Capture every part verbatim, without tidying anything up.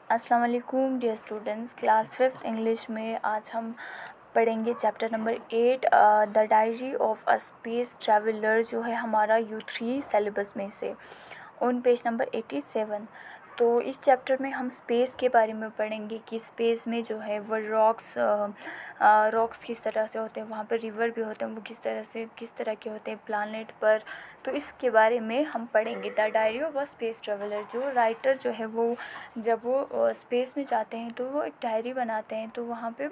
अस्सलाम वालेकुम dear students, class fifth English में आज हम पढ़ेंगे chapter number eight the diary of a space traveller, जो है हमारा यू थ्री सिलेबस में से on page number eighty seven. तो इस चैप्टर में हम स्पेस के बारे में पढ़ेंगे कि स्पेस में जो है वो रॉक्स रॉक्स किस तरह से होते हैं, वहाँ पर रिवर भी होते हैं, वो किस तरह से किस तरह के होते हैं प्लानेट पर। तो इसके बारे में हम पढ़ेंगे। The diary of a space traveller, जो राइटर जो है वो जब वो स्पेस में जाते हैं तो वो एक डायरी बनाते हैं। तो वहाँ पे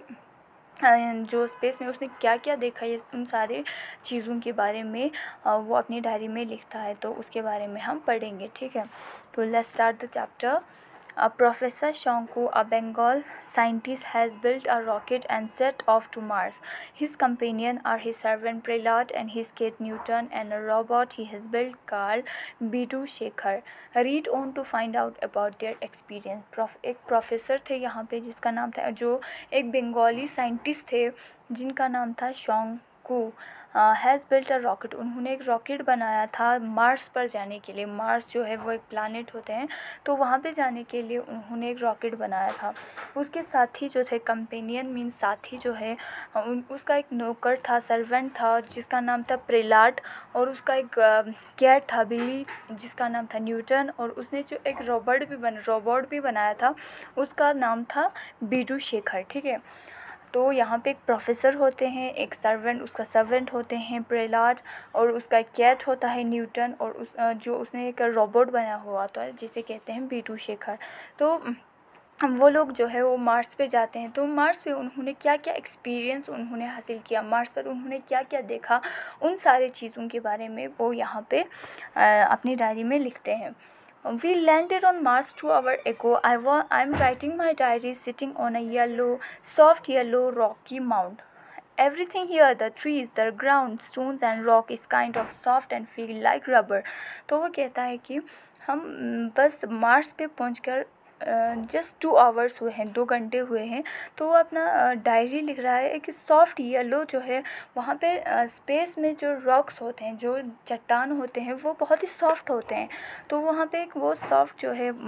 जो स्पेस में उसने क्या क्या देखा है उन सारे चीज़ों के बारे में वो अपनी डायरी में लिखता है। तो उसके बारे में हम पढ़ेंगे, ठीक है। तो let's start the chapter. Uh, Professor Shonku, a Bengal scientist, has built a rocket and set off to Mars. His companion are his servant Prehlad and his kid Newton, and a robot he has built called Bidu Shekhar. Read on to find out about their experience. Prof, एक professor थे यहाँ पे जिसका नाम था, जो एक Bengali scientist थे जिनका नाम था Shonku. Has built a rocket, उन्होंने एक रॉकेट बनाया था मार्स पर जाने के लिए। मार्स जो है वो एक प्लानेट होते हैं, तो वहाँ पे जाने के लिए उन्होंने एक रॉकेट बनाया था। उसके साथी जो थे, कंपेनियन मीन साथी जो है, उन उसका एक नौकर था, सर्वेंट था जिसका नाम था प्रेलाट, और उसका एक कैट था बिल्ली जिसका नाम था न्यूटन, और उसने जो एक रोबोट भी बन रोबोट भी बनाया था उसका नाम था बिडू शेखर, ठीक है। तो यहाँ पे एक प्रोफेसर होते हैं, एक सर्वेंट, उसका सर्वेंट होते हैं प्रेलाट, और उसका एक कैट होता है न्यूटन, और उस जो उसने एक रोबोट बनाया हुआ होता है जिसे कहते हैं बिडू शेखर। तो वो लोग जो है वो मार्स पे जाते हैं। तो मार्स पे उन्होंने क्या क्या एक्सपीरियंस उन्होंने हासिल किया, मार्स पर उन्होंने क्या क्या देखा, उन सारी चीज़ों के बारे में वो यहाँ पे अपनी डायरी में लिखते हैं। We landed on Mars two hours ago. I wa- I'm writing my diary sitting on a yellow, soft yellow rocky mound. Everything here, the trees, the ground, stones and rock is kind of soft and feel like rubber. तो वो कहता है कि हम बस Mars पे पहुंचकर just two hours हुए हैं, दो घंटे हुए हैं। तो वो अपना डायरी लिख रहा है कि सॉफ्ट येलो जो है वहाँ पे स्पेस में जो रॉक्स होते हैं, जो चट्टान होते हैं, वो बहुत ही सॉफ्ट होते हैं। तो वहाँ पे एक वो सॉफ्ट जो है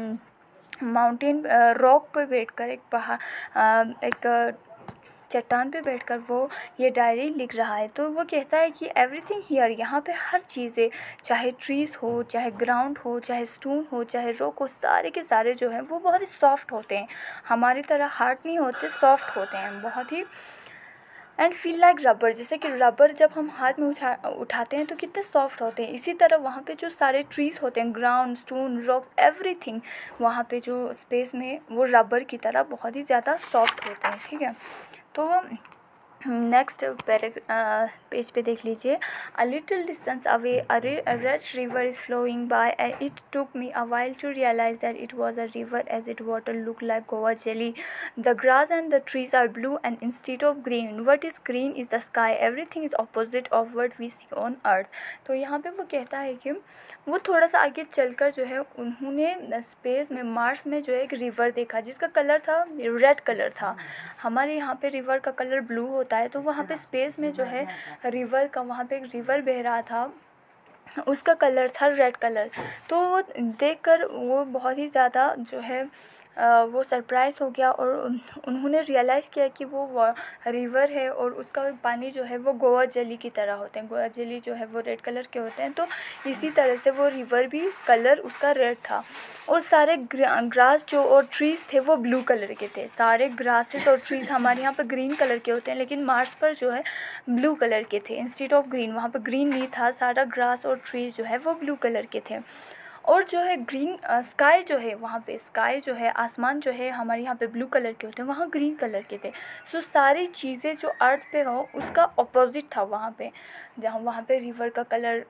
माउंटेन रॉक पे बैठकर एक पहाड़ एक चट्टान पे बैठकर वो ये डायरी लिख रहा है। तो वो कहता है कि एवरीथिंग हियर, यहाँ पे हर चीज़ें, चाहे ट्रीज़ हो, चाहे ग्राउंड हो, चाहे स्टोन हो, चाहे रॉक हो, सारे के सारे जो हैं वो बहुत ही सॉफ्ट होते हैं, हमारी तरह हार्ड नहीं होते, सॉफ्ट होते हैं बहुत ही। एंड फील लाइक रबर, जैसे कि रबर जब हम हाथ में उठा उठाते हैं तो कितने सॉफ्ट होते हैं, इसी तरह वहाँ पे जो सारे ट्रीज़ होते हैं, ग्राउंड, स्टोन, रॉक्स, एवरीथिंग वहाँ पे जो स्पेस में वो रबर की तरह बहुत ही ज़्यादा सॉफ्ट होते हैं, ठीक है। तो नेक्स्ट पेज पे देख लीजिए। A little distance away a red river is flowing by and it took me a while to realise that it was a river as it water look like guava jelly. The grass and the trees are blue and instead of green what is green is the sky, everything is opposite of what we see on earth. तो यहाँ पे वो कहता है कि वो थोड़ा सा आगे चलकर जो है उन्होंने स्पेस में मार्स में जो है एक रिवर देखा जिसका कलर था रेड कलर था। हमारे यहाँ पे रिवर का कलर ब्लू होता है, तो वहाँ पे स्पेस में जो है रिवर का, वहाँ पे एक रिवर बह रहा था, उसका कलर था रेड कलर। तो वो देखकर वो बहुत ही ज़्यादा जो है वो सरप्राइज़ हो गया, और उन्होंने रियलाइज़ किया कि वो रिवर है और उसका पानी जो है वो गोवा जेली की तरह होते हैं। गोवा जेली जो है वो रेड कलर के होते हैं, तो इसी तरह से वो रिवर भी कलर उसका रेड था। और सारे ग्रास जो और ट्रीज़ थे वो ब्लू कलर के थे। सारे ग्रासेस और ट्रीज़ हमारे यहाँ पर ग्रीन कलर के होते हैं, लेकिन मार्स पर जो है ब्लू कलर के थे इंस्टेड ऑफ ग्रीन। वहाँ पर ग्रीन नहीं था, सारा ग्रास और ट्रीज़ जो है वो ब्लू कलर के थे। और जो है ग्रीन स्काई जो है, वहाँ पे स्काई जो है, आसमान जो है हमारे यहाँ पे ब्लू कलर के होते हैं, वहाँ ग्रीन कलर के थे। सो सारी चीज़ें जो अर्थ पे हो उसका अपोजिट था वहाँ पे, जहाँ वहाँ पे रिवर का कलर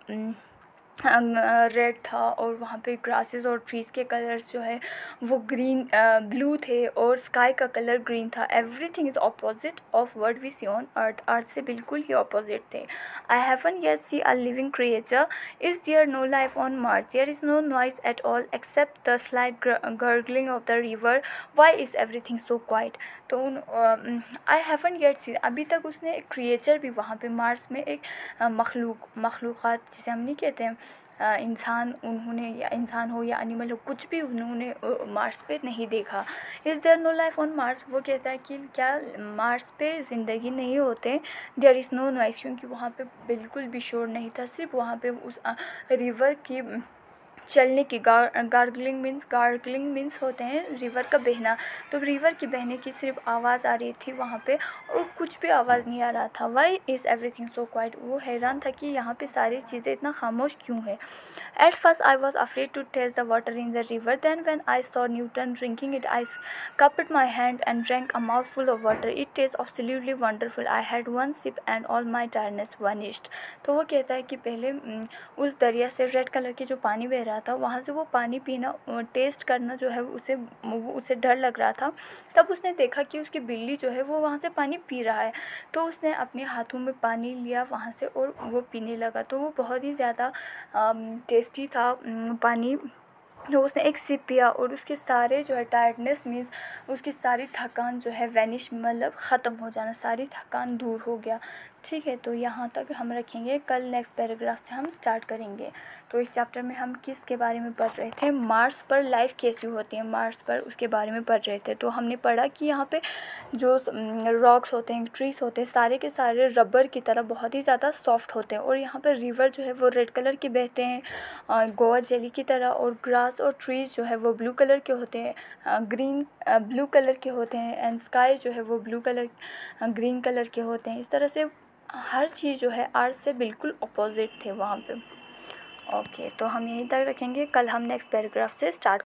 रेड था और वहाँ पे ग्रासेस और ट्रीज़ के कलर्स जो है वो ग्रीन ब्लू थे और स्काई का कलर ग्रीन था। Everything is opposite of what we see on earth, earth से बिल्कुल ही ऑपोजिट थे। I haven't yet see a living creature, is there no life on Mars, there is no noise at all except the slight gurgling of the river, why is everything so quiet. तो I haven't yet सी, अभी तक उसने एक creature भी वहाँ पे Mars में एक मखलूक मखलूक़ात जिसे हम नहीं कहते हैं इंसान उन्होंने या इंसान हो या एनिमल हो कुछ भी उन्होंने मार्स पे नहीं देखा। Is there no life on Mars, वो कहता है कि क्या मार्स पे ज़िंदगी नहीं होते। देयर इज़ नो नॉइस, क्योंकि वहाँ पे बिल्कुल भी शोर नहीं था, सिर्फ वहाँ पे उस रिवर की चलने की गार गार्गलिंग मीन्स गार्गलिंग मीन्स होते हैं रिवर का बहना, तो रिवर की बहने की सिर्फ आवाज़ आ रही थी वहाँ पे और कुछ भी आवाज़ नहीं आ रहा था। Why is everything so quiet, वो हैरान था कि यहाँ पे सारी चीज़ें इतना खामोश क्यों है। At first I was afraid to taste the water in the river, then when I saw Newton drinking it I cupped my hand and drank a mouthful of water. It tastes absolutely wonderful. I had one sip and all my tiredness vanished. तो वो कहता है कि पहले उस दरिया से red colour की जो पानी बह रहा था वहाँ से वो पानी पीना टेस्ट करना जो है उसे उसे डर लग रहा था। तब उसने देखा कि उसकी बिल्ली जो है वो वहाँ से पानी पी रहा है, तो उसने अपने हाथों में पानी लिया वहाँ से और वो पीने लगा। तो वो बहुत ही ज़्यादा टेस्टी था पानी। तो उसने एक सिप पिया और उसके सारे जो है टायर्डनेस मीन्स उसकी सारी थकान जो है वैनिश मतलब ख़त्म हो जाना, सारी थकान दूर हो गया। ठीक है, तो यहाँ तक हम रखेंगे। कल नेक्स्ट पैराग्राफ से हम स्टार्ट करेंगे। तो इस चैप्टर में हम किसके बारे में पढ़ रहे थे, मार्स पर लाइफ कैसी होती है, मार्स पर उसके बारे में पढ़ रहे थे। तो हमने पढ़ा कि यहाँ पे जो रॉक्स होते हैं, ट्रीज़ होते हैं, सारे के सारे रबर की तरह बहुत ही ज़्यादा सॉफ्ट होते हैं और यहाँ पर रिवर जो है वो रेड कलर के बहते हैं गोवा जेली की तरह, और ग्रास और ट्रीज़ जो है वो ब्लू कलर के होते हैं, ग्रीन ब्लू कलर के होते हैं, एंड स्काई जो है वो ब्लू कलर ग्रीन कलर के होते हैं। इस तरह से हर चीज़ जो है अर्थ से बिल्कुल अपोजिट थे वहाँ पे। ओके, तो हम यहीं तक रखेंगे। कल हम नेक्स्ट पैराग्राफ से स्टार्ट